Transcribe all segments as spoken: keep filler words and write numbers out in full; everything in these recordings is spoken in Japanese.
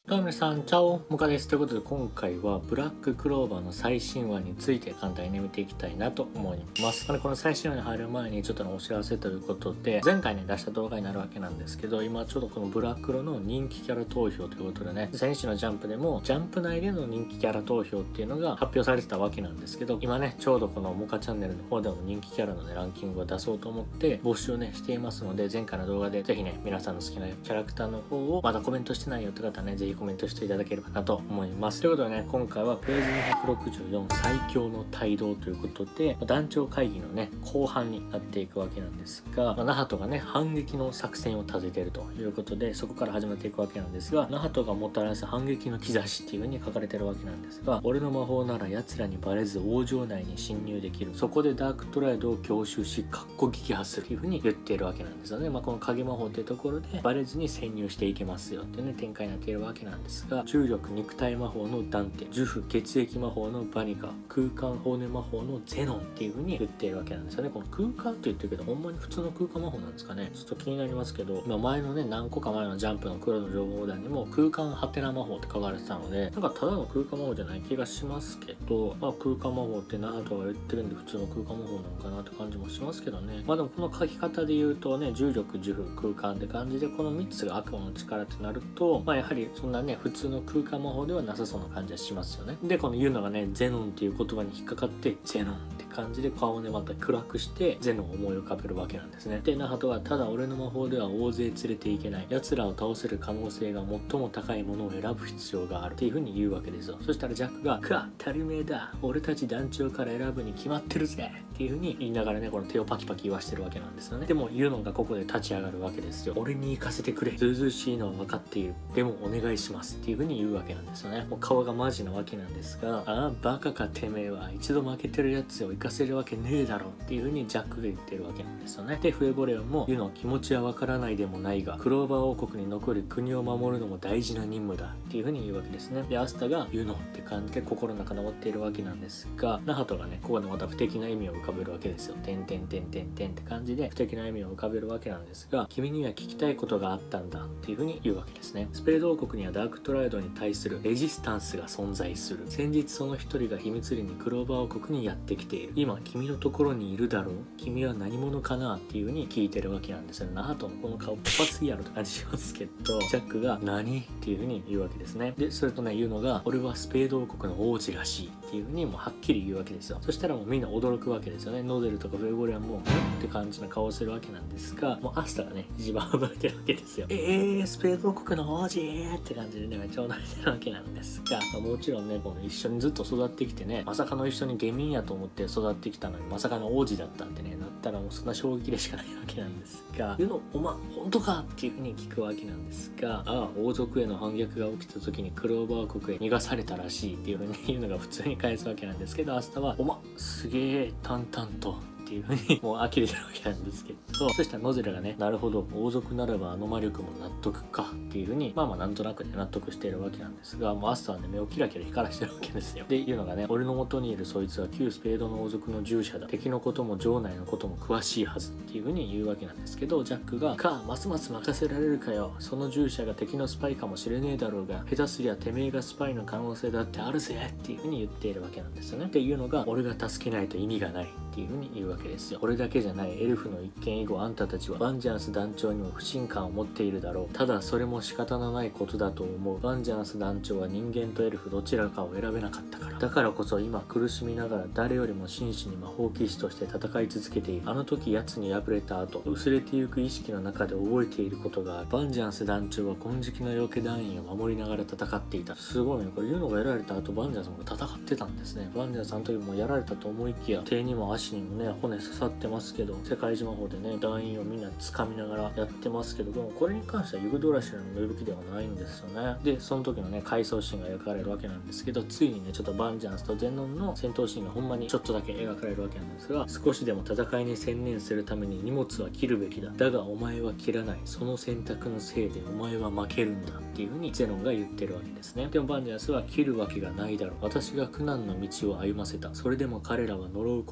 どうも皆さん、チャオムカです。ということで今回はブラッククローバーの最新話について簡単に見ていきたいなと思います。この最新話に入る前にちょっとのお知らせということで、前回ね出した動画になるわけなんですけど、今ちょうどこのブラックロの人気キャラ投票ということでね、先週のジャンプでもジャンプ内での人気キャラ投票っていうのが発表されてたわけなんですけど、今ねちょうどこのモカチャンネルの方でも人気キャラのねランキングを出そうと思って募集をねしていますので、前回の動画でぜひね皆さんの好きなキャラクターの方をまだコメントしてないよって方はね、ぜひコメントしていただければなと思います。ということでね、今回はページにひゃくろくじゅうよん最強の帯同ということで、団長会議のね後半になっていくわけなんですが、まあ、ナハトがね反撃の作戦を立てているということで、そこから始まっていくわけなんですが、ナハトがもたらす反撃の兆しっていう風に書かれてるわけなんですが、俺の魔法なら奴らにバレず王城内に侵入できる、そこでダークトライドを強襲しかっこ撃破するっていう風に言っているわけなんですよね。まあ、この影魔法っていうところでバレずに潜入していけますよっていうね展開になっているわけなんですが、重力肉体魔法のダンテ、呪符血液魔法のバニカ、空間放電魔法のゼノンっていう風に言っているわけなんですよね。この空間って言ってるけど、ほんまに普通の空間魔法なんですかね、ちょっと気になりますけど、今前のね何個か前のジャンプの黒の情報欄にも空間ハテナ魔法って書かれてたので、なんかただの空間魔法じゃない気がしますけど、まあ空間魔法ってナハトが言ってるんで普通の空間魔法なのかなって感じもしますけどね。まあでもこの書き方で言うとね、重力呪符空間って感じで、このみっつが悪魔の力ってなると、まあやはりそんなね普通の空間魔法ではなさそうな感じはしますよね。でこの言うのがねゼノンっていう言葉に引っかかって、ゼノンって感じで顔をねまた暗くしてゼノンを思い浮かべるわけなんですね。でナハトは、ただ俺の魔法では大勢連れていけない、奴らを倒せる可能性が最も高いものを選ぶ必要があるっていう風に言うわけですよ。そしたらジャックが、か当たり前だ、俺たち団長から選ぶに決まってるぜっていう風に言いながらね、この手をパキパキ言わしてるわけなんですよね。でもユノンがここで立ち上がるわけですよ。俺に行かせてくれ、ずうずうしいのは分かっている、でもお願いしますっていう風に言うわけなんですよね。もう顔がマジなわけなんですが、ああバカかてめえは、一度負けてるやつを行かせるわけねえだろっていう風にジャックが言ってるわけなんですよね。でフエボレオンも、ユノ気持ちは分からないでもないが、クローバー王国に残る国を守るのも大事な任務だっていう風に言うわけですね。でアスタがユノって感じで心の中で思っているわけなんですが、ナハトがねここでまた不敵な笑みを浮かべるわけですよ。てんてんてんてんてんって感じで不敵な笑みを浮かべるわけなんですが、君には聞きたいことがあったんだっていう風に言うわけですね。スペード王国にはダークトライドに対するレジスタンスが存在する。先日その一人が秘密裏にクローバー王国にやってきている。今君のところにいるだろう、君は何者かなっていう風に聞いてるわけなんですよ。ナハトのこの顔パパすぎやろって感じしますけど、ジャックが何っていう風に言うわけですね。でそれとね言うのが、俺はスペード王国の王子らしいっていう風にもうはっきり言うわけですよ。そしたらもうみんな驚くわけですよね。ノゼルとかフェイゴリアンもんって感じの顔をするわけなんですが、もうアスタがね一番驚いてるわけですよ。えースペード王国の王子って感じでねめっちゃ驚いてるわけなんですが、まあ、もちろんねこの一緒にずっと育ってきてね、まさかの一緒に下民やと思って育ってきたのにまさかの王子だったってねなったら、もうそんな衝撃でしかないわけなんですが、ユノお前本当かっていう風に聞くわけなんですが、ああ王族への反逆が起きた時にクローバー国へ逃がされたらしいっていう風に言うのが普通に返すわけなんですけど、アスタはお前すげえ淡々とっていう風にもう呆れてるわけなんですけど、そしたらノゼルがね、なるほど王族ならばあの魔力も納得かっていう風にまあまあなんとなくね納得しているわけなんですが、もうアスタはね目をキラキラ光らしてるわけですよ。でいうのがね、俺の元にいるそいつは旧スペードの王族の従者だ、敵のことも城内のことも詳しいはずっていう風に言うわけなんですけど、ジャックが、かますます任せられるかよ、その従者が敵のスパイかもしれねえだろうが、下手すりゃてめえがスパイの可能性だってあるぜっていう風に言っているわけなんですよね。っていうのが、俺が助けないと意味がないっていう風に言うわけですよ。俺だけじゃない、エルフの一件以後あんたたちはバンジャンス団長にも不信感を持っているだろう。ただそれも仕方のないことだと思う。バンジャンス団長は人間とエルフどちらかを選べなかったから、だからこそ今苦しみながら誰よりも真摯に魔法騎士として戦い続けている。あの時奴に敗れた後、薄れてゆく意識の中で覚えていることがある。バンジャンス団長は金色のよけ団員を守りながら戦っていた。すごいね、これユノがやられた後バンジャンスも戦ってたんですね。バンジャンスの時もやられたと思いきや、手にも足にもね骨刺さってますけど、世界中魔法でね団員をみんな掴みながらやってますけど、でもこれに関してはユグドラシルの芽吹きではないんですよね。でその時のね回想シーンが描かれるわけなんですけど、ついにねちょっとバンジャンスとゼノンの戦闘シーンがほんまにちょっとだけ描かれるわけなんですが、少しでも戦いに専念するために荷物は切るべきだ、だがお前は切らない、その選択のせいでお前は負けるんだっていう風にゼノンが言ってるわけですね。でもバンジャンスは、切るわけがないだろう、私が苦難の道を歩ませた、それでも彼らは呪うことなく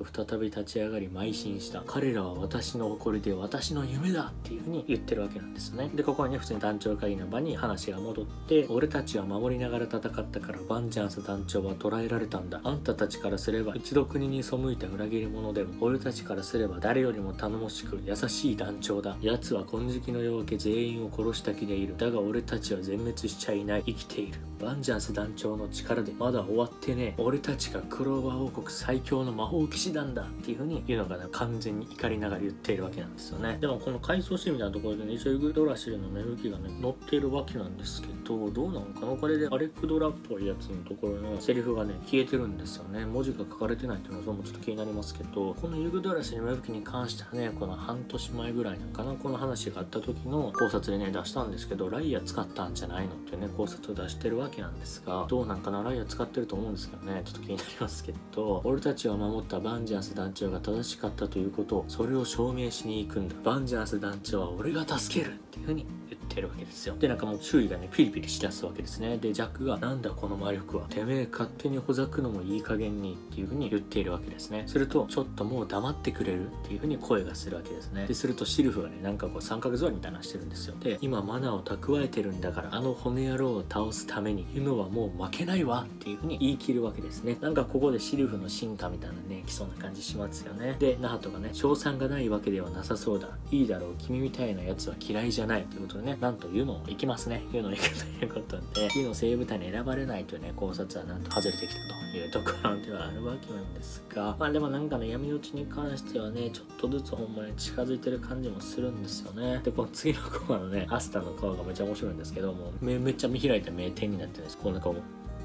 再び立ち上がり邁進した。彼らは私の誇りで私の夢だっていう風に言ってるわけなんですよね。でここにね普通に団長会議の場に話が戻って、俺たちは守りながら戦ったからバンジャンス団長は捕らえられたんだ。あんたたちからすれば一度国に背いた裏切り者でも、俺たちからすれば誰よりも頼もしく優しい団長だ。奴は金色の夜明け全員を殺した気でいる。だが俺たちは全滅しちゃいない。生きている。バンジャンス団長の力でまだ終わってねえ。俺たちがクローバー王国最強の魔法騎士団だっていう風に言うのがね、完全に怒りながら言っているわけなんですよね。でもこの回想シーンみたいなところでね、一応ユグドラシルの芽吹きがね載っているわけなんですけど、どうなのかな。これでアレクドラっぽいやつのところのセリフがね消えてるんですよね。文字が書かれてないっていうのはそれもちょっと気になりますけど、このユグドラシルの芽吹きに関してはね、この半年前ぐらいなんかな、この話があった時の考察でね出したんですけど、ライア使ったんじゃないのっていうね考察を出してるわけなんですが、どうなんかな。ライア使ってると思うんですけどね、ちょっと気になりますけど、俺たちを守ったバンジャンス団長が正しかったということを、それを証明しに行くんだ。バンジャンス団長は俺が助けるっていう風に言ってるわけですよ。でなんかもう周囲がねピリピリしだすわけですね。でジャックがなんだこの魔力は、てめえ勝手にほざくのもいい加減にっていう風に言っているわけですね。するとちょっともう黙ってくれるっていう風に声がするわけですね。でするとシルフがねなんかこう三角座りみたいなのしてるんですよ。で今マナーを蓄えてるんだから、あの骨野郎を倒すためにユノはもう負けないわっていう風に言い切るわけですね。なんかここでシルフの進化みたいなね来そうな感じしますよね。でナハトがね賞賛がないわけではなさそうだ、いいだろう、君みたいなやつは嫌いじゃないということでね、なんとユノ行きますね。ユノ行くということで、ユノ精鋭部隊に選ばれないというね考察はなんと外れてきたというところではあるわけなんですが、まあでもなんかね闇落ちに関してはねちょっとずつほんまに近づいてる感じもするんですよね。でこの次のコマのねアスタの顔がめっちゃ面白いんですけども、めめっちゃ見開いた目点になってるんです。こんな顔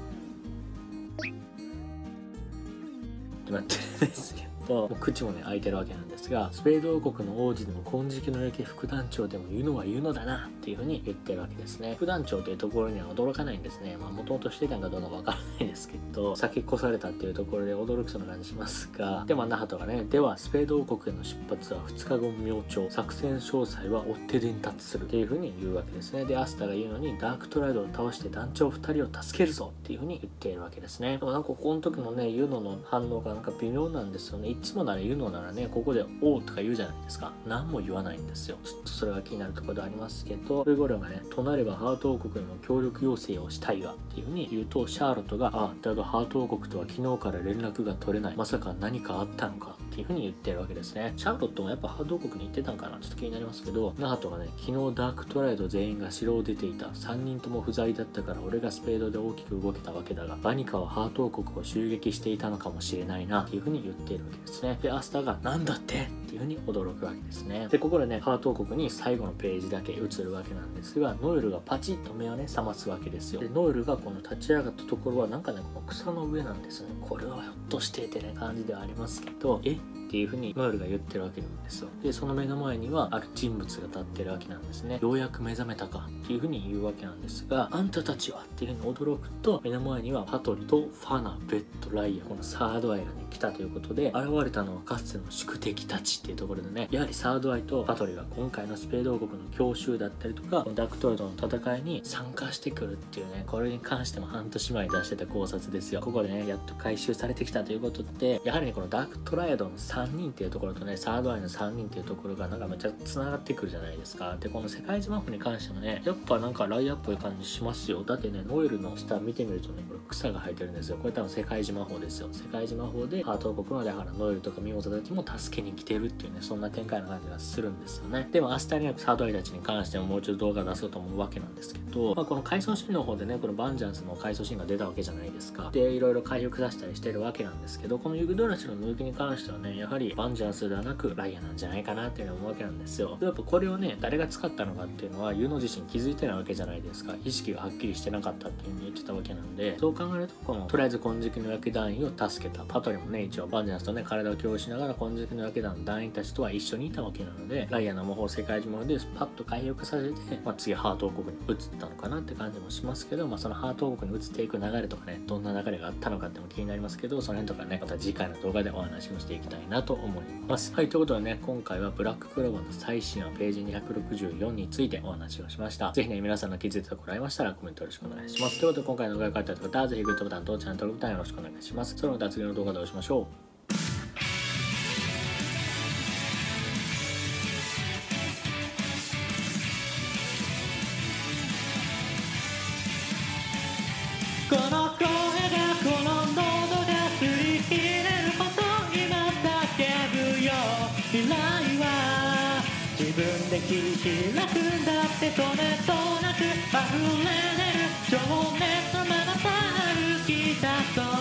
ってなってるんですけど、もう口もね開いてるわけなんですが、スペード王国の王子でも金色の夜明け副団長でも言うのは言うのだなっていう風に言ってるわけですね。副団長というところには驚かないんですね。まあもともとしてたんかどうかわからないですけど、先越されたっていうところで驚きそうな感じしますが、でもナハトがね、ではスペード王国への出発はふつかご明朝、作戦詳細は追って伝達するっていう風に言うわけですね。でアスタが言うのに、ダークトライドを倒して団長ふたりを助けるぞっていう風に言っているわけですね。でもなんかここの時のねユノの反応がなんか微妙なんですよね。いつもならユノならねここで「おう」とか言うじゃないですか。何も言わないんですよ。ちょっとそれが気になるところでありますけど、ルイゴレがねとなればハート王国への協力要請をしたいわっていう風に言うと、シャーロットが「あだがハート王国とは昨日から連絡が取れない、まさか何かあったのか」っていう風に言ってるわけですね。シャーロットもやっぱハート王国に行ってたんかな、ちょっと気になりますけど、ナハトがね昨日ダークトライド全員が城を出ていた、さんにんとも不在だったから俺がスペードで大きく動けたわけだが、バニカはハート王国を襲撃していたのかもしれないなっていう風に言っているわけですね。でアスタがなんだってっていう風に驚くわけですね。でここでねハート王国に最後のページだけ映るわけなんですが、ノエルがパチッと目をね覚ますわけですよ。でノエルがこの立ち上がったところはなんかねこの草の上なんですね。これはひょっとしてってね感じではありますけど、えっていう風にノエルが言ってるわけなんですよ。でその目の前にはある人物が立ってるわけなんですね。ようやく目覚めたかっていう風に言うわけなんですが、あんたたちはっていう風に驚くと、目の前にはパトリとファナ、ベッド、ライアン、このサードアイがね来たということで、現れたのはかつての宿敵たちっていうところでね、やはりサードアイとパトリが今回のスペード王国の強襲だったりとかダークトライドの戦いに参加してくるっていうね、これに関しても半年前に出してた考察ですよ。ここでねやっと回収されてきたということで、やはりねこのダークトライドのさんにんっていうところとねサードアイのさんにんっていうところがなんかめっちゃ繋がってくるじゃないですか。でこの世界一魔法に関してもねやっぱなんかライアっぽい感じしますよ。だってねノエルの下見てみるとねこれ草が生えてるんですよ。これ多分世界一魔法ですよ。世界一魔法でハート王国のだからノエルとかミモザたちも助けに来てるっていうね、そんな展開の感じがするんですよね。でも明日にはサードアイたちに関してももう一度動画出そうと思うわけなんですけど、まあ、この回想シーンの方でねこのバンジャンスの回想シーンが出たわけじゃないですか。でいろいろ回復させたりしてるわけなんですけど、このユグドラシの抜きに関してはねやはりバンジャンスではなくライアなんじゃないかなっていうのを思うわけなんですよ。でやっぱこれをね誰が使ったのかっていうのはユノ自身気づいてないわけじゃないですか。意識がはっきりしてなかったっていう風に言ってたわけなんで、そう考えるとこのとりあえず金色の焼け団員を助けたパトリもね一応バンジャンスとね体を共有しながら金色の焼け団の団員たちとは一緒にいたわけなので、ライアの魔法世界中魔でパッと回復させて、まあ、次ハート王国に移ったのかなって感じもしますけど、まあ、そのハート王国に移っていく流れとかねどんな流れがあったのかっても気になりますけど、その辺とかねまた次回の動画でお話をしていきたいなと思います。はい、ということでね今回はブラッククローバーの最新話ページにひゃくろくじゅうよんについてお話をしました。ぜひね皆さんの気づいたところありましたらコメントよろしくお願いします。ということで今回の動画が良かった方はぜひグッドボタンとチャンネル登録ボタンよろしくお願いします。それではまた次の動画でお会いしましょう。 自分で切り開くんだって止めとなく溢れ出る情熱のままさ歩き出そう